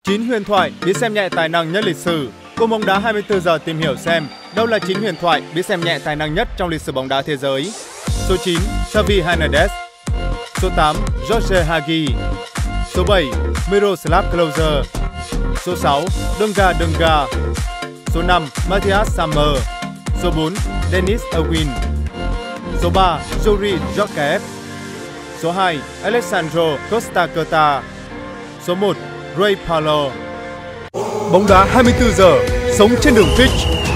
9 huyền thoại biết xem nhẹ tài năng nhất lịch sử. Cùng bóng đá 24 giờ tìm hiểu xem đâu là 9 huyền thoại biết xem nhẹ tài năng nhất trong lịch sử bóng đá thế giới. Số 9, Xavi Hernandez. Số 8, Jorge Hagi. Số 7, Miroslav Klose. Số 6, Dunga. Số 5, Matthias Sammer. Số 4, Denis Irwin. Số 3, Yuri Zorkaev. Số 2, Alessandro Costa Curta. Số 1, Ray Paulo. Bóng đá 24 giờ, sống trên đường pitch.